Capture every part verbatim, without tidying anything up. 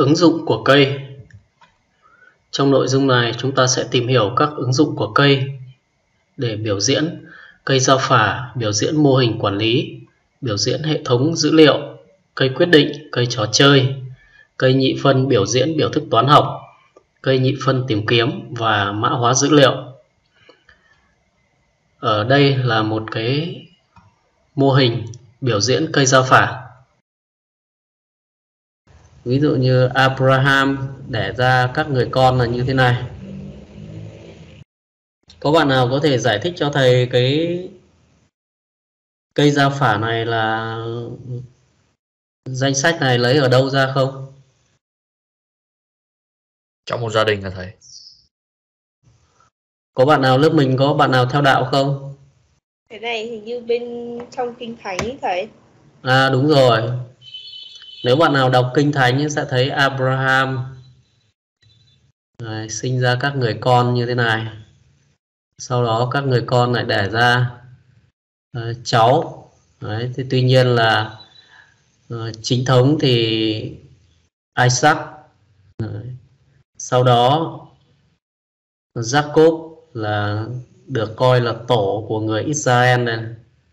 Ứng dụng của cây. Trong nội dung này chúng ta sẽ tìm hiểu các ứng dụng của cây để biểu diễn cây giao phả, biểu diễn mô hình quản lý, biểu diễn hệ thống dữ liệu, cây quyết định, cây trò chơi, cây nhị phân biểu diễn biểu thức toán học, cây nhị phân tìm kiếm và mã hóa dữ liệu. Ở đây là một cái mô hình biểu diễn cây giao phả. Ví dụ như Abraham đẻ ra các người con là như thế này. Có bạn nào có thể giải thích cho thầy cái cây giao phả này là danh sách này lấy ở đâu ra không? Trong một gia đình là thầy. Có bạn nào lớp mình có bạn nào theo đạo không? Cái này hình như bên trong Kinh Thánh ấy thầy. À đúng rồi. Nếu bạn nào đọc Kinh Thánh sẽ thấy Abraham Đấy, sinh ra các người con như thế này. Sau đó các người con lại đẻ ra uh, cháu. Đấy, thì tuy nhiên là uh, chính thống thì Isaac. Đấy. Sau đó Jacob là được coi là tổ của người Israel này.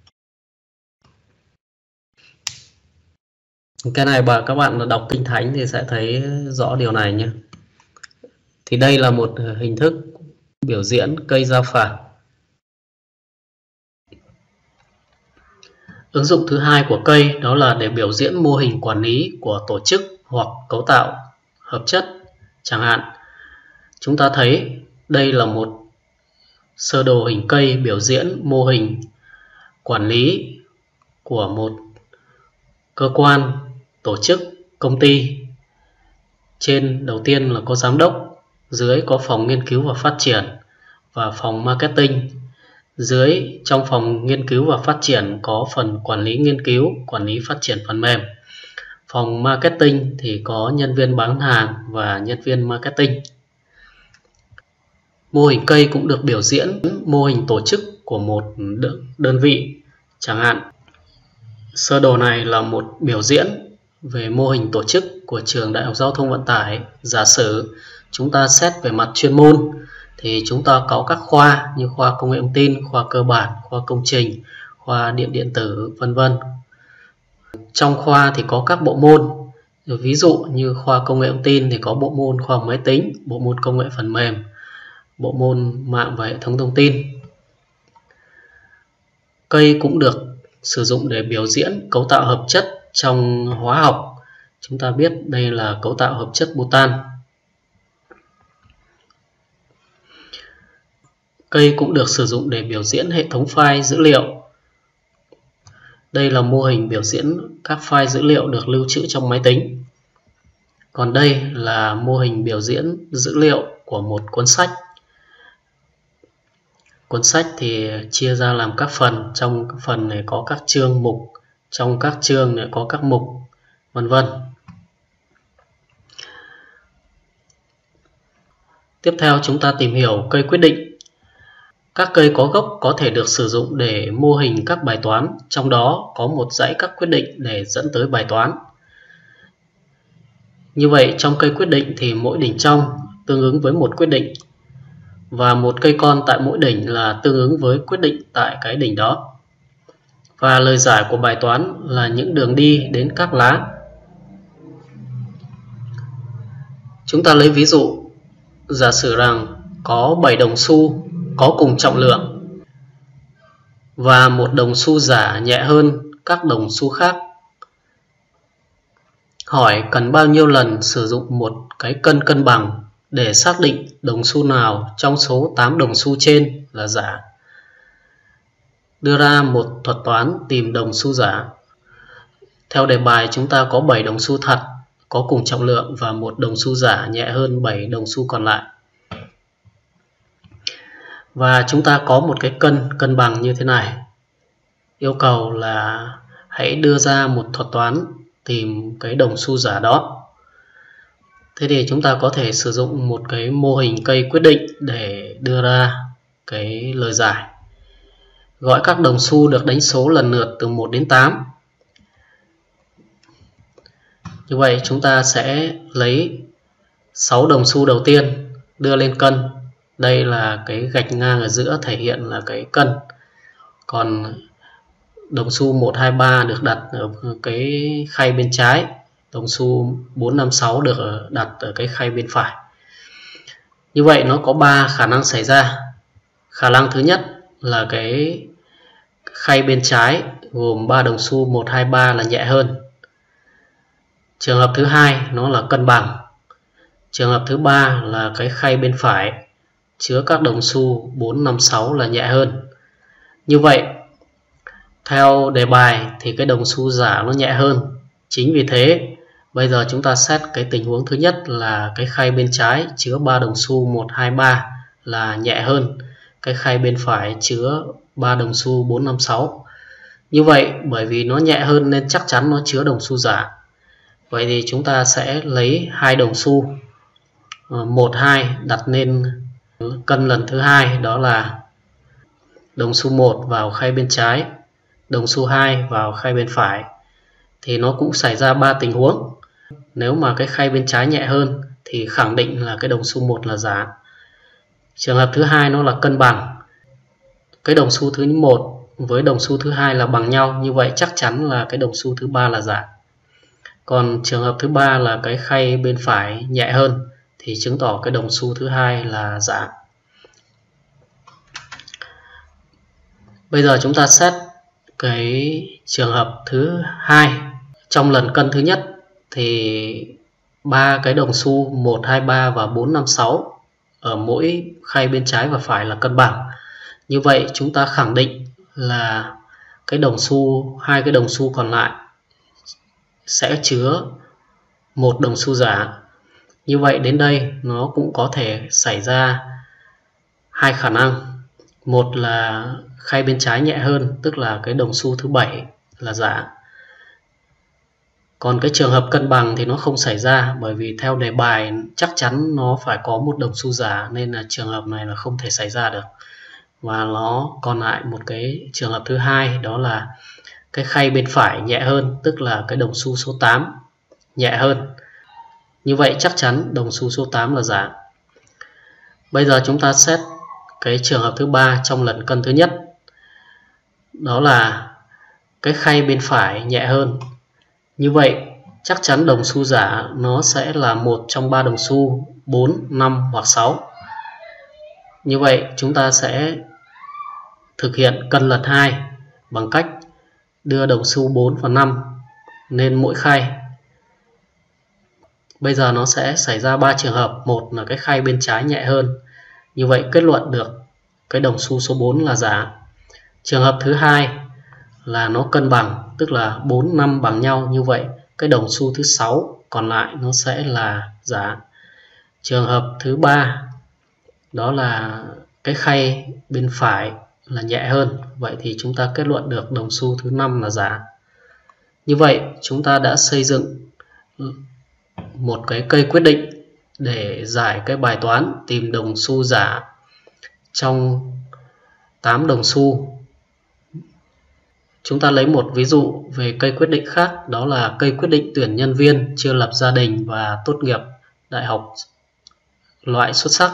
Cái này bà các bạn đọc Kinh Thánh thì sẽ thấy rõ điều này nhé. Thì đây là một hình thức biểu diễn cây giao phả. Ứng dụng thứ hai của cây đó là để biểu diễn mô hình quản lý của tổ chức hoặc cấu tạo hợp chất. Chẳng hạn chúng ta thấy đây là một sơ đồ hình cây biểu diễn mô hình quản lý của một cơ quan, tổ chức, công ty. Trên đầu tiên là có giám đốc, dưới có phòng nghiên cứu và phát triển và phòng marketing. Dưới trong phòng nghiên cứu và phát triển có phần quản lý nghiên cứu, quản lý phát triển phần mềm. Phòng marketing thì có nhân viên bán hàng và nhân viên marketing. Mô hình cây cũng được biểu diễn mô hình tổ chức của một đơn vị. Chẳng hạn sơ đồ này là một biểu diễn về mô hình tổ chức của trường Đại học Giao thông Vận tải. Giả sử chúng ta xét về mặt chuyên môn thì chúng ta có các khoa như khoa công nghệ thông tin, khoa cơ bản, khoa công trình, khoa điện điện tử, vân vân. Trong khoa thì có các bộ môn. Ví dụ như khoa công nghệ thông tin thì có bộ môn khoa học máy tính, bộ môn công nghệ phần mềm, bộ môn mạng và hệ thống thông tin. Cây cũng được sử dụng để biểu diễn cấu tạo hợp chất trong hóa học. Chúng ta biết đây là cấu tạo hợp chất butan. Cây cũng được sử dụng để biểu diễn hệ thống file dữ liệu. Đây là mô hình biểu diễn các file dữ liệu được lưu trữ trong máy tính. Còn đây là mô hình biểu diễn dữ liệu của một cuốn sách. Cuốn sách thì chia ra làm các phần, trong phần này có các chương mục, trong các chương này có các mục, vân vân. Tiếp theo chúng ta tìm hiểu cây quyết định. Các cây có gốc có thể được sử dụng để mô hình các bài toán, trong đó có một dãy các quyết định để dẫn tới bài toán. Như vậy trong cây quyết định thì mỗi đỉnh trong tương ứng với một quyết định, và một cây con tại mỗi đỉnh là tương ứng với quyết định tại cái đỉnh đó. Và lời giải của bài toán là những đường đi đến các lá. Chúng ta lấy ví dụ, giả sử rằng có bảy đồng xu có cùng trọng lượng và một đồng xu giả nhẹ hơn các đồng xu khác. Hỏi cần bao nhiêu lần sử dụng một cái cân cân bằng để xác định đồng xu nào trong số tám đồng xu trên là giả. Đưa ra một thuật toán tìm đồng xu giả. Theo đề bài chúng ta có bảy đồng xu thật có cùng trọng lượng và một đồng xu giả nhẹ hơn bảy đồng xu còn lại. Và chúng ta có một cái cân cân bằng như thế này. Yêu cầu là hãy đưa ra một thuật toán tìm cái đồng xu giả đó. Thế thì chúng ta có thể sử dụng một cái mô hình cây quyết định để đưa ra cái lời giải. Gọi các đồng xu được đánh số lần lượt từ một đến tám. Như vậy chúng ta sẽ lấy sáu đồng xu đầu tiên đưa lên cân. Đây là cái gạch ngang ở giữa thể hiện là cái cân. Còn đồng xu một, hai, ba được đặt ở cái khay bên trái, đồng xu bốn, năm, sáu được đặt ở cái khay bên phải. Như vậy nó có ba khả năng xảy ra. Khả năng thứ nhất là cái khay bên trái gồm ba đồng xu một, hai, ba là nhẹ hơn. Trường hợp thứ hai nó là cân bằng. Trường hợp thứ ba là cái khay bên phải chứa các đồng xu bốn, năm, sáu là nhẹ hơn. Như vậy theo đề bài thì cái đồng xu giả nó nhẹ hơn. Chính vì thế bây giờ chúng ta xét cái tình huống thứ nhất là cái khay bên trái chứa ba đồng xu một, hai, ba là nhẹ hơn cái khay bên phải chứa ba đồng xu bốn, năm, sáu. Như vậy bởi vì nó nhẹ hơn nên chắc chắn nó chứa đồng xu giả. Vậy thì chúng ta sẽ lấy hai đồng xu một, hai đặt lên cân lần thứ hai, đó là đồng xu một vào khay bên trái, đồng xu hai vào khay bên phải. Thì nó cũng xảy ra ba tình huống. Nếu mà cái khay bên trái nhẹ hơn thì khẳng định là cái đồng xu một là giả. Trường hợp thứ hai nó là cân bằng. Cái đồng xu thứ một với đồng xu thứ hai là bằng nhau, như vậy chắc chắn là cái đồng xu thứ ba là giả. Còn trường hợp thứ ba là cái khay bên phải nhẹ hơn thì chứng tỏ cái đồng xu thứ hai là giả. Bây giờ chúng ta xét cái trường hợp thứ hai. Trong lần cân thứ nhất thì ba cái đồng xu một, hai, ba và bốn, năm, sáu ở mỗi khay bên trái và phải là cân bằng. Như vậy chúng ta khẳng định là cái đồng xu hai cái đồng xu còn lại sẽ chứa một đồng xu giả. Như vậy đến đây nó cũng có thể xảy ra hai khả năng. Một là khay bên trái nhẹ hơn, tức là cái đồng xu thứ bảy là giả. Còn cái trường hợp cân bằng thì nó không xảy ra, bởi vì theo đề bài chắc chắn nó phải có một đồng xu giả, nên là trường hợp này là không thể xảy ra được. Và nó còn lại một cái trường hợp thứ hai, đó là cái khay bên phải nhẹ hơn, tức là cái đồng xu số tám nhẹ hơn. Như vậy chắc chắn đồng xu số tám là giả. Bây giờ chúng ta xét cái trường hợp thứ ba trong lần cân thứ nhất, đó là cái khay bên phải nhẹ hơn. Như vậy chắc chắn đồng xu giả nó sẽ là một trong ba đồng xu bốn, năm hoặc sáu. Như vậy chúng ta sẽ thực hiện cân lật hai bằng cách đưa đồng xu bốn và năm lên mỗi khay. Bây giờ nó sẽ xảy ra ba trường hợp. Một là cái khay bên trái nhẹ hơn. Như vậy kết luận được cái đồng xu số bốn là giả. Trường hợp thứ hai là nó cân bằng, tức là bốn, năm bằng nhau. Như vậy cái đồng xu thứ sáu còn lại nó sẽ là giả. Trường hợp thứ ba đó là cái khay bên phải là nhẹ hơn. Vậy thì chúng ta kết luận được đồng xu thứ năm là giả. Như vậy chúng ta đã xây dựng một cái cây quyết định để giải cái bài toán tìm đồng xu giả trong tám đồng xu. Chúng ta lấy một ví dụ về cây quyết định khác, đó là cây quyết định tuyển nhân viên chưa lập gia đình và tốt nghiệp đại học loại xuất sắc.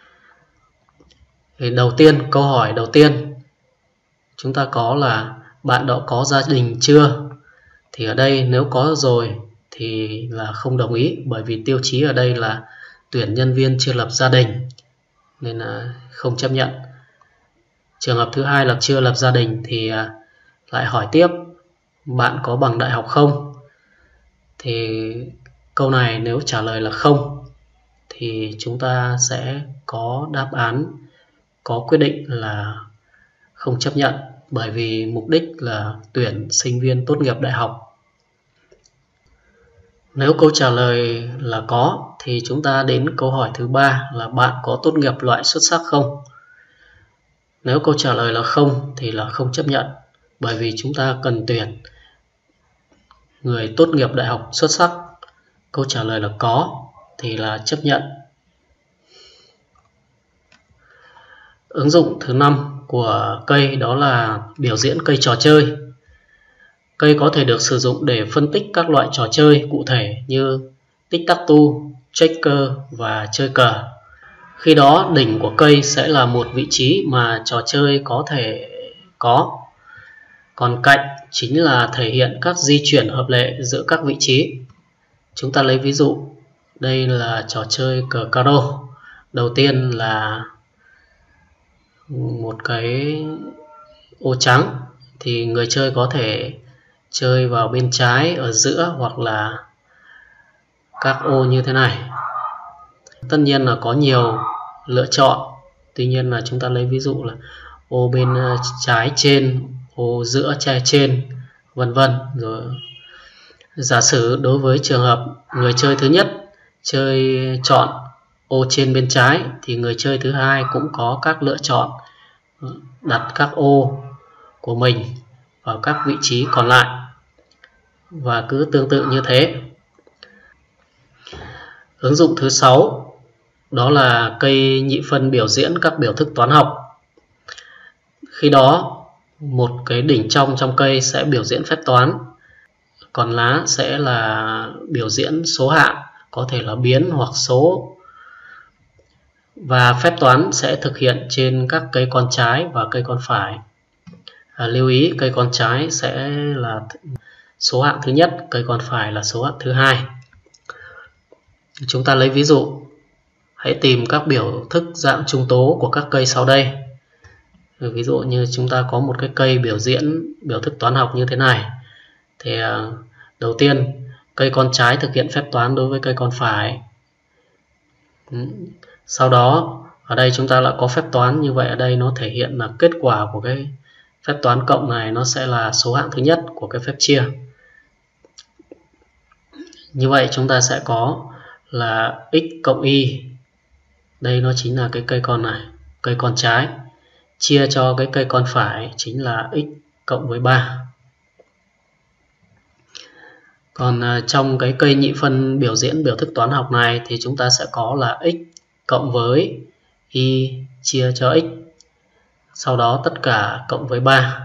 Thì đầu tiên, câu hỏi đầu tiên chúng ta có là bạn đã có gia đình chưa? Thì ở đây nếu có rồi thì là không đồng ý, bởi vì tiêu chí ở đây là tuyển nhân viên chưa lập gia đình nên là không chấp nhận. Trường hợp thứ hai là chưa lập gia đình thì lại hỏi tiếp bạn có bằng đại học không? Thì câu này nếu trả lời là không thì chúng ta sẽ có đáp án có quyết định là không chấp nhận, bởi vì mục đích là tuyển sinh viên tốt nghiệp đại học. Nếu câu trả lời là có thì chúng ta đến câu hỏi thứ ba là bạn có tốt nghiệp loại xuất sắc không? Nếu câu trả lời là không thì là không chấp nhận, bởi vì chúng ta cần tuyển người tốt nghiệp đại học xuất sắc. Câu trả lời là có thì là chấp nhận. Ứng dụng thứ năm của cây đó là biểu diễn cây trò chơi. Cây có thể được sử dụng để phân tích các loại trò chơi cụ thể như tic-tac-toe, checker và chơi cờ. Khi đó đỉnh của cây sẽ là một vị trí mà trò chơi có thể có. Còn cạnh chính là thể hiện các di chuyển hợp lệ giữa các vị trí. Chúng ta lấy ví dụ, đây là trò chơi cờ caro. Đầu tiên là một cái ô trắng, thì người chơi có thể chơi vào bên trái ở giữa hoặc là các ô như thế này. Tất nhiên là có nhiều lựa chọn, tuy nhiên là chúng ta lấy ví dụ là ô bên trái trên, ô giữa trái trên, vân vân. Rồi giả sử đối với trường hợp người chơi thứ nhất chơi chọn ô trên bên trái thì người chơi thứ hai cũng có các lựa chọn đặt các ô của mình vào các vị trí còn lại, và cứ tương tự như thế. Ứng dụng thứ sáu đó là cây nhị phân biểu diễn các biểu thức toán học. Khi đó một cái đỉnh trong trong cây sẽ biểu diễn phép toán, còn lá sẽ là biểu diễn số hạng, có thể là biến hoặc số, và phép toán sẽ thực hiện trên các cây con trái và cây con phải. À, lưu ý cây con trái sẽ là số hạng thứ nhất, cây con phải là số hạng thứ hai. Chúng ta lấy ví dụ, hãy tìm các biểu thức dạng trung tố của các cây sau đây. Ví dụ như chúng ta có một cái cây biểu diễn biểu thức toán học như thế này, thì đầu tiên cây con trái thực hiện phép toán đối với cây con phải. Sau đó ở đây chúng ta lại có phép toán, như vậy ở đây nó thể hiện là kết quả của cái phép toán cộng này nó sẽ là số hạng thứ nhất của cái phép chia. Như vậy chúng ta sẽ có là x cộng y, đây nó chính là cái cây con này, cây con trái, chia cho cái cây con phải chính là x cộng với ba. Còn trong cái cây nhị phân biểu diễn biểu thức toán học này thì chúng ta sẽ có là x cộng với y chia cho x, sau đó tất cả cộng với ba.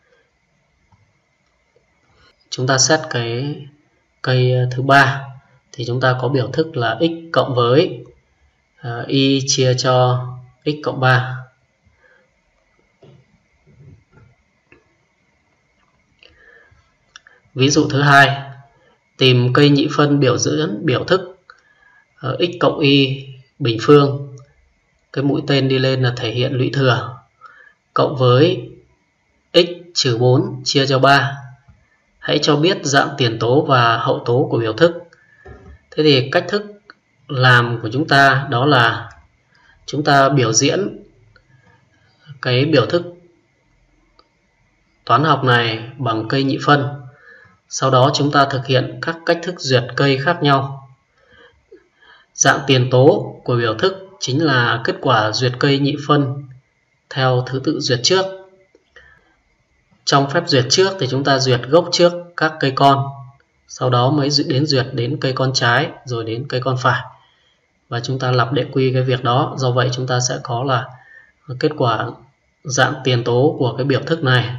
Chúng ta xét cái cây thứ ba thì chúng ta có biểu thức là x cộng với uh, y chia cho x cộng ba. Ví dụ thứ hai, tìm cây nhị phân biểu diễn biểu thức uh, x cộng y bình phương, cái mũi tên đi lên là thể hiện lũy thừa, cộng với x trừ bốn chia cho ba. Hãy cho biết dạng tiền tố và hậu tố của biểu thức. Thế thì cách thức làm của chúng ta đó là chúng ta biểu diễn cái biểu thức toán học này bằng cây nhị phân. Sau đó chúng ta thực hiện các cách thức duyệt cây khác nhau. Dạng tiền tố của biểu thức chính là kết quả duyệt cây nhị phân theo thứ tự duyệt trước. Trong phép duyệt trước thì chúng ta duyệt gốc trước các cây con, sau đó mới đến duyệt đến cây con trái, rồi đến cây con phải, và chúng ta lặp đệ quy cái việc đó. Do vậy chúng ta sẽ có là kết quả dạng tiền tố của cái biểu thức này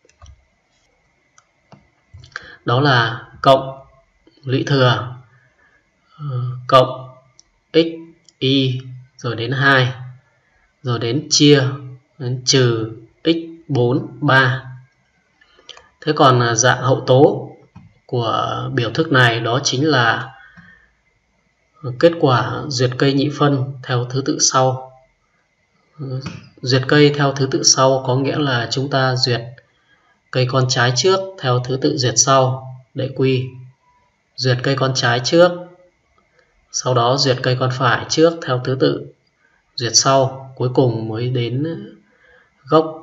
đó là cộng lũy thừa cộng x y rồi đến hai, rồi đến chia đến trừ x bốn ba. Thế còn dạng hậu tố của biểu thức này đó chính là kết quả duyệt cây nhị phân theo thứ tự sau. Duyệt cây theo thứ tự sau có nghĩa là chúng ta duyệt cây con trái trước theo thứ tự duyệt sau, đệ quy. Duyệt cây con trái trước, sau đó duyệt cây con phải trước theo thứ tự duyệt sau, cuối cùng mới đến gốc.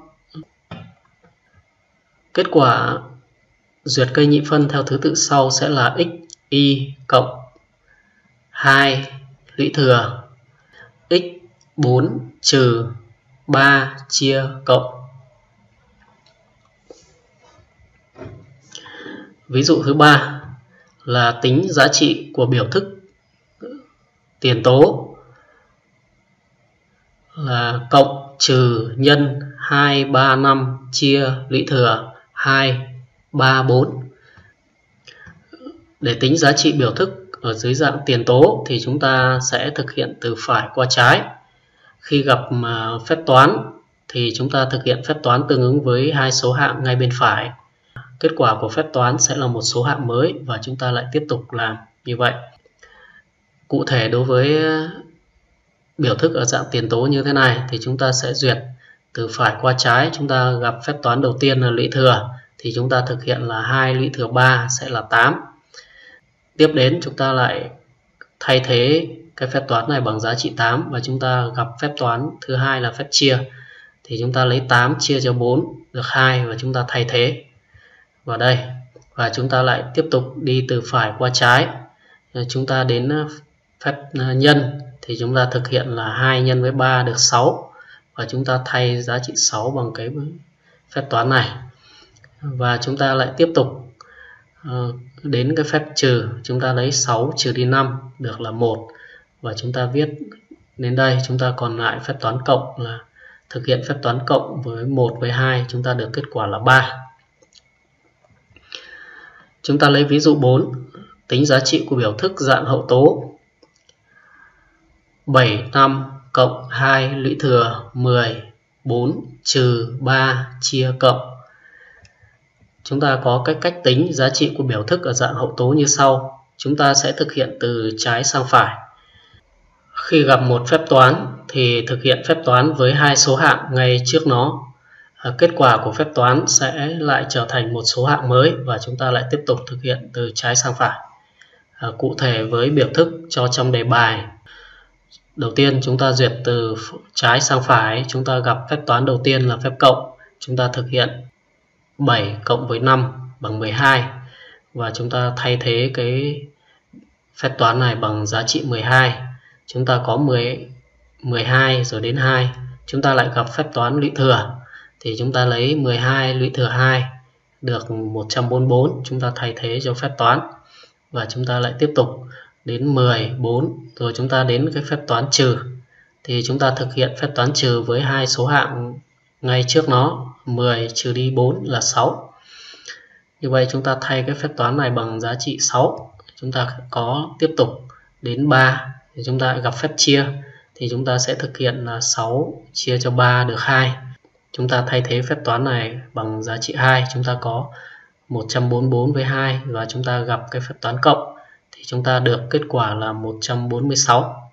Kết quả duyệt cây nhị phân theo thứ tự sau sẽ là x y cộng hai lũy thừa x bốn trừ ba chia cộng. Ví dụ thứ ba là tính giá trị của biểu thức tiền tố là cộng trừ nhân hai ba năm chia lũy thừa hai ba, bốn. Để tính giá trị biểu thức ở dưới dạng tiền tố thì chúng ta sẽ thực hiện từ phải qua trái. Khi gặp phép toán thì chúng ta thực hiện phép toán tương ứng với hai số hạng ngay bên phải. Kết quả của phép toán sẽ là một số hạng mới và chúng ta lại tiếp tục làm như vậy. Cụ thể đối với biểu thức ở dạng tiền tố như thế này thì chúng ta sẽ duyệt từ phải qua trái. Chúng ta gặp phép toán đầu tiên là lũy thừa thì chúng ta thực hiện là hai lũy thừa ba sẽ là tám. Tiếp đến chúng ta lại thay thế cái phép toán này bằng giá trị tám và chúng ta gặp phép toán thứ hai là phép chia. Thì chúng ta lấy tám chia cho bốn được hai và chúng ta thay thế vào đây. Và chúng ta lại tiếp tục đi từ phải qua trái. Chúng ta đến phép nhân thì chúng ta thực hiện là hai nhân với ba được sáu và chúng ta thay giá trị sáu bằng cái phép toán này. Và chúng ta lại tiếp tục đến cái phép trừ, chúng ta lấy sáu trừ đi năm được là một và chúng ta viết đến đây. Chúng ta còn lại phép toán cộng là thực hiện phép toán cộng với một với hai, chúng ta được kết quả là ba. Chúng ta lấy ví dụ bốn, tính giá trị của biểu thức dạng hậu tố. bảy, năm cộng hai lũy thừa mười, bốn trừ ba chia cộng. Chúng ta có cái cách tính giá trị của biểu thức ở dạng hậu tố như sau. Chúng ta sẽ thực hiện từ trái sang phải. Khi gặp một phép toán thì thực hiện phép toán với hai số hạng ngay trước nó. Kết quả của phép toán sẽ lại trở thành một số hạng mới và chúng ta lại tiếp tục thực hiện từ trái sang phải. Cụ thể với biểu thức cho trong đề bài, đầu tiên chúng ta duyệt từ trái sang phải. Chúng ta gặp phép toán đầu tiên là phép cộng. Chúng ta thực hiện bảy cộng với năm bằng mười hai và chúng ta thay thế cái phép toán này bằng giá trị mười hai. Chúng ta có mười, mười hai rồi đến hai. Chúng ta lại gặp phép toán lũy thừa thì chúng ta lấy mười hai lũy thừa hai được một trăm bốn mươi bốn. Chúng ta thay thế cho phép toán và chúng ta lại tiếp tục đến mười, bốn rồi chúng ta đến cái phép toán trừ thì chúng ta thực hiện phép toán trừ với hai số hạng ngay trước nó. Mười trừ đi bốn là sáu. Như vậy chúng ta thay cái phép toán này bằng giá trị sáu. Chúng ta có tiếp tục đến ba thì chúng ta gặp phép chia thì chúng ta sẽ thực hiện là sáu chia cho ba được hai. Chúng ta thay thế phép toán này bằng giá trị hai. Chúng ta có một trăm bốn mươi bốn với hai và chúng ta gặp cái phép toán cộng thì chúng ta được kết quả là một trăm bốn mươi sáu.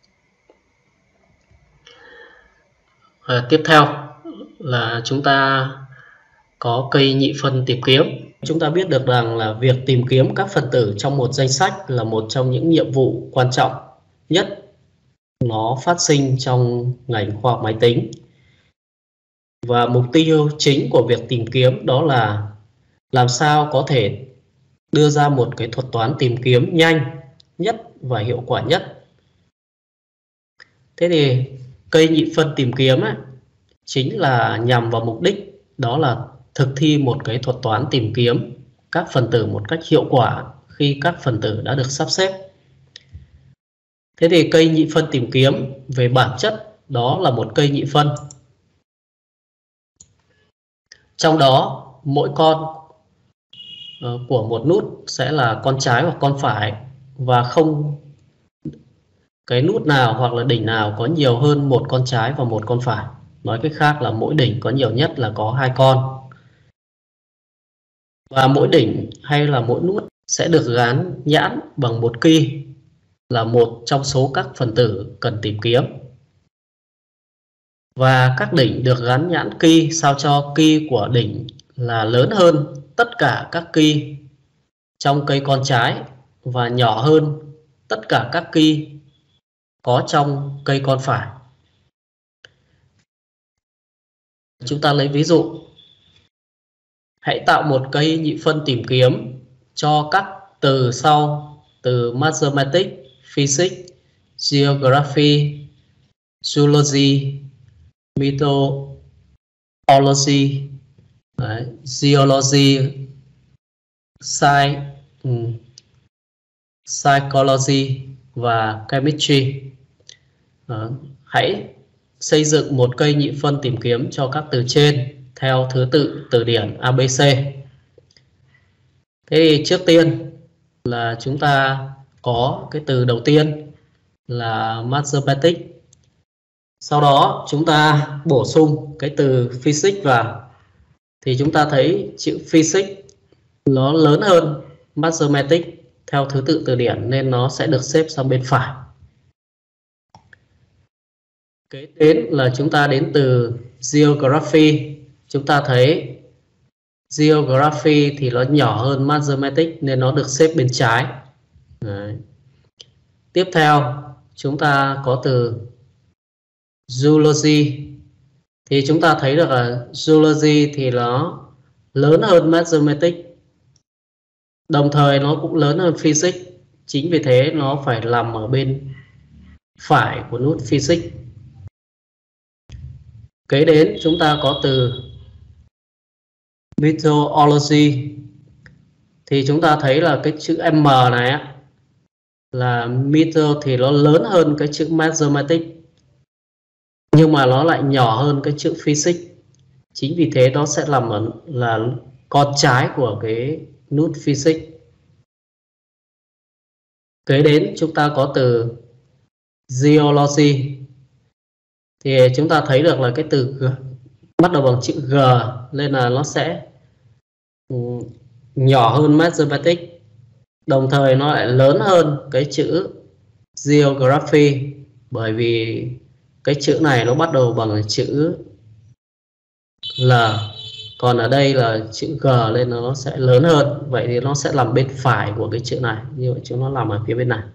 À, tiếp theo là chúng ta có cây nhị phân tìm kiếm. Chúng ta biết được rằng là việc tìm kiếm các phần tử trong một danh sách là một trong những nhiệm vụ quan trọng nhất nó phát sinh trong ngành khoa học máy tính. Và mục tiêu chính của việc tìm kiếm đó là làm sao có thể đưa ra một cái thuật toán tìm kiếm nhanh nhất và hiệu quả nhất. Thế thì cây nhị phân tìm kiếm ấy, chính là nhằm vào mục đích đó là thực thi một cái thuật toán tìm kiếm các phần tử một cách hiệu quả khi các phần tử đã được sắp xếp. Thế thì cây nhị phân tìm kiếm về bản chất đó là một cây nhị phân. Trong đó mỗi con của một nút sẽ là con trái hoặc con phải và không cái nút nào hoặc là đỉnh nào có nhiều hơn một con trái và một con phải. Nói cách khác là mỗi đỉnh có nhiều nhất là có hai con. Và mỗi đỉnh hay là mỗi nút sẽ được gán nhãn bằng một key là một trong số các phần tử cần tìm kiếm. Và các đỉnh được gắn nhãn key sao cho key của đỉnh là lớn hơn tất cả các key trong cây con trái và nhỏ hơn tất cả các key có trong cây con phải. Chúng ta lấy ví dụ. Hãy tạo một cây nhị phân tìm kiếm cho các từ sau: từ Mathematics, Physics, Geography, Zoology, Mythology, đấy, Geology, Science, um, Psychology và Chemistry. Đó. Hãy xây dựng một cây nhị phân tìm kiếm cho các từ trên theo thứ tự từ điển a bê xê. Thế thì trước tiên là chúng ta có cái từ đầu tiên là mathematics. Sau đó chúng ta bổ sung cái từ physics vào. Thì chúng ta thấy chữ physics nó lớn hơn mathematics theo thứ tự từ điển nên nó sẽ được xếp sang bên phải. Kế đến là chúng ta đến từ geography. Chúng ta thấy geography thì nó nhỏ hơn mathematics nên nó được xếp bên trái. Đấy. Tiếp theo chúng ta có từ zoology. Thì chúng ta thấy được là zoology thì nó lớn hơn mathematics, đồng thời nó cũng lớn hơn physics. Chính vì thế nó phải nằm ở bên phải của nút physics. Kế đến chúng ta có từ meteorology. Thì chúng ta thấy là cái chữ M này á, là meter thì nó lớn hơn cái chữ mathematics, nhưng mà nó lại nhỏ hơn cái chữ physics. Chính vì thế nó sẽ nằm ở là con trái của cái nút physics. Kế đến chúng ta có từ geology. Thì chúng ta thấy được là cái từ G, bắt đầu bằng chữ G nên là nó sẽ nhỏ hơn mathematics, đồng thời nó lại lớn hơn cái chữ geography, bởi vì cái chữ này nó bắt đầu bằng chữ L, còn ở đây là chữ G nên nó sẽ lớn hơn. Vậy thì nó sẽ nằm bên phải của cái chữ này, như vậy chúng nó nằm ở phía bên này.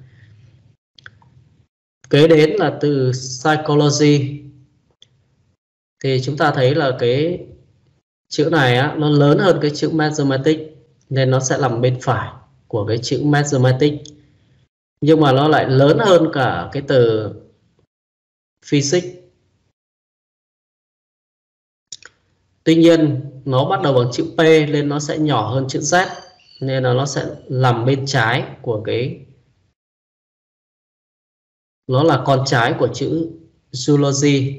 Kế đến là từ psychology. Thì chúng ta thấy là cái chữ này á, nó lớn hơn cái chữ mathematics nên nó sẽ nằm bên phải của cái chữ mathematics, nhưng mà nó lại lớn hơn cả cái từ physics. Tuy nhiên nó bắt đầu bằng chữ P nên nó sẽ nhỏ hơn chữ Z, nên là nó sẽ nằm bên trái của cái, nó là con trái của chữ zoology.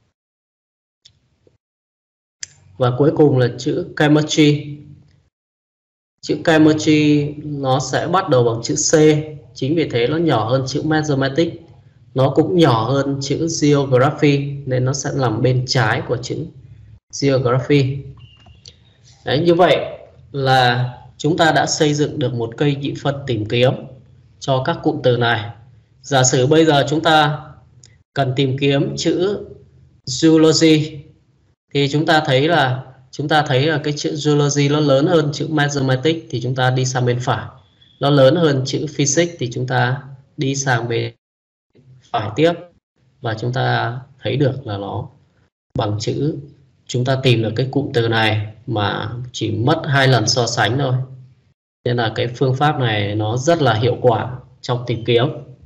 Và cuối cùng là chữ chemistry. Chữ chemistry nó sẽ bắt đầu bằng chữ C, chính vì thế nó nhỏ hơn chữ mathematics, nó cũng nhỏ hơn chữ geography nên nó sẽ nằm bên trái của chữ geography. Đấy, như vậy là chúng ta đã xây dựng được một cây nhị phân tìm kiếm cho các cụm từ này. Giả sử bây giờ chúng ta cần tìm kiếm chữ zoology, thì chúng ta thấy là chúng ta thấy là cái chữ zoology nó lớn hơn chữ mathematics thì chúng ta đi sang bên phải, nó lớn hơn chữ physics thì chúng ta đi sang bên phải tiếp, và chúng ta thấy được là nó bằng chữ, chúng ta tìm được cái cụm từ này mà chỉ mất hai lần so sánh thôi. Nên là cái phương pháp này nó rất là hiệu quả trong tìm kiếm.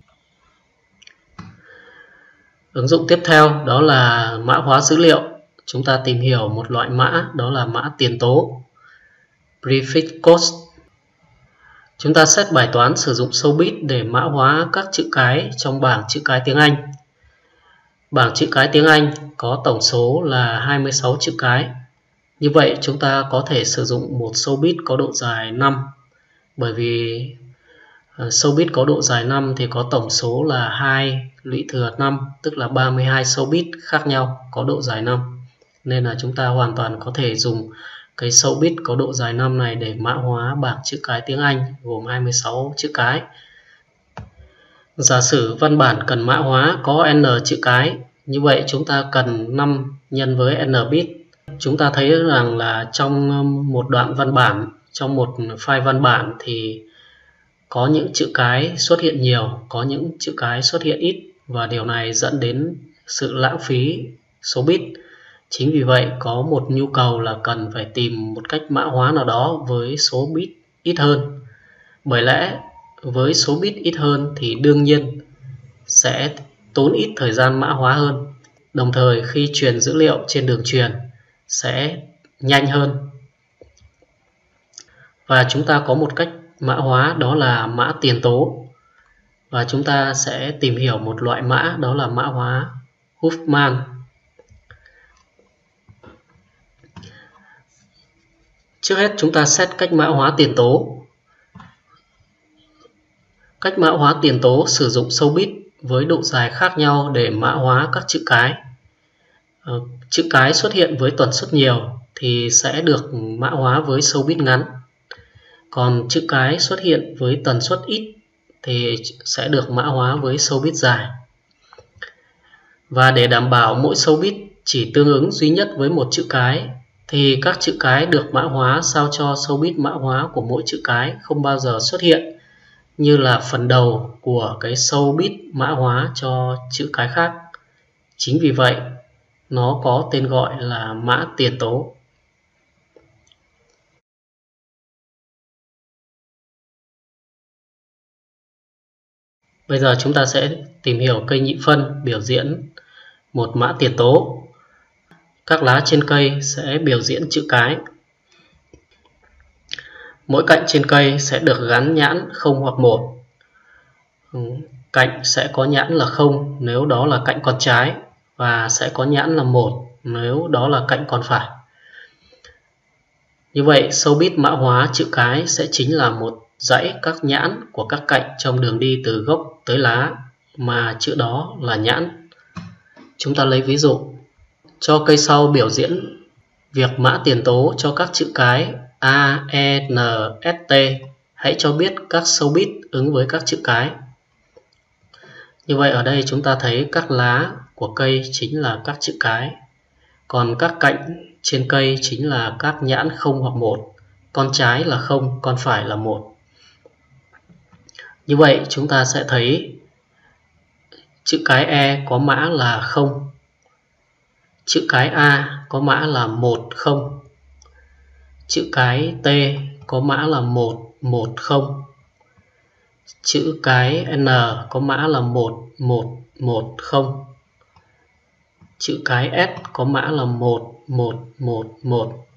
Ứng dụng tiếp theo đó là mã hóa dữ liệu. Chúng ta tìm hiểu một loại mã, đó là mã tiền tố, prefix code. Chúng ta set bài toán sử dụng số bit để mã hóa các chữ cái trong bảng chữ cái tiếng Anh. Bảng chữ cái tiếng Anh có tổng số là hai mươi sáu chữ cái. Như vậy chúng ta có thể sử dụng một số bit có độ dài năm, bởi vì số bit có độ dài năm thì có tổng số là hai lũy thừa năm, tức là ba mươi hai số bit khác nhau có độ dài năm. Nên là chúng ta hoàn toàn có thể dùng cái số bit có độ dài năm này để mã hóa bảng chữ cái tiếng Anh gồm hai mươi sáu chữ cái. Giả sử văn bản cần mã hóa có n chữ cái, như vậy chúng ta cần năm nhân với n bit. Chúng ta thấy rằng là trong một đoạn văn bản, trong một file văn bản thì có những chữ cái xuất hiện nhiều, có những chữ cái xuất hiện ít, và điều này dẫn đến sự lãng phí số bit. Chính vì vậy có một nhu cầu là cần phải tìm một cách mã hóa nào đó với số bit ít hơn. Bởi lẽ với số bit ít hơn thì đương nhiên sẽ tốn ít thời gian mã hóa hơn. Đồng thời khi truyền dữ liệu trên đường truyền sẽ nhanh hơn. Và chúng ta có một cách mã hóa, đó là mã tiền tố. Và chúng ta sẽ tìm hiểu một loại mã, đó là mã hóa Huffman. Trước hết chúng ta xét cách mã hóa tiền tố. Cách mã hóa tiền tố sử dụng sâu bít với độ dài khác nhau để mã hóa các chữ cái. Ờ, chữ cái xuất hiện với tần suất nhiều thì sẽ được mã hóa với sâu bít ngắn. Còn chữ cái xuất hiện với tần suất ít thì sẽ được mã hóa với sâu bít dài. Và để đảm bảo mỗi sâu bít chỉ tương ứng duy nhất với một chữ cái thì các chữ cái được mã hóa sao cho sâu bít mã hóa của mỗi chữ cái không bao giờ xuất hiện như là phần đầu của cái sâu bít mã hóa cho chữ cái khác. Chính vì vậy nó có tên gọi là mã tiền tố. Bây giờ chúng ta sẽ tìm hiểu cây nhị phân biểu diễn một mã tiền tố. Các lá trên cây sẽ biểu diễn chữ cái. Mỗi cạnh trên cây sẽ được gắn nhãn không hoặc một. Cạnh sẽ có nhãn là không nếu đó là cạnh con trái, và sẽ có nhãn là một nếu đó là cạnh con phải. Như vậy sâu bít mã hóa chữ cái sẽ chính là một dãy các nhãn của các cạnh trong đường đi từ gốc tới lá mà chữ đó là nhãn. Chúng ta lấy ví dụ cho cây sau biểu diễn việc mã tiền tố cho các chữ cái A, E, N, S, T. Hãy cho biết các sâu bít ứng với các chữ cái. Như vậy ở đây chúng ta thấy các lá của cây chính là các chữ cái, còn các cạnh trên cây chính là các nhãn không hoặc một, con trái là không, con phải là một. Như vậy chúng ta sẽ thấy chữ cái E có mã là không, chữ cái A có mã là một, không, chữ cái T có mã là một, một, không, chữ cái N có mã là một, một, một, không, chữ cái S có mã là một, một, một, một,